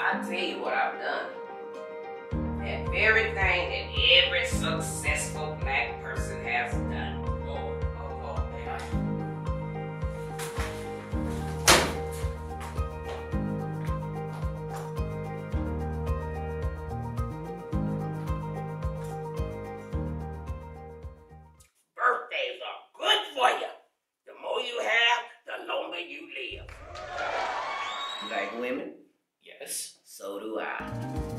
I'll tell you what I've done. That very thing that every successful black person has done. Oh, man. Birthdays are good for you. The more you have, the longer you live. You like women? Yes. So do I.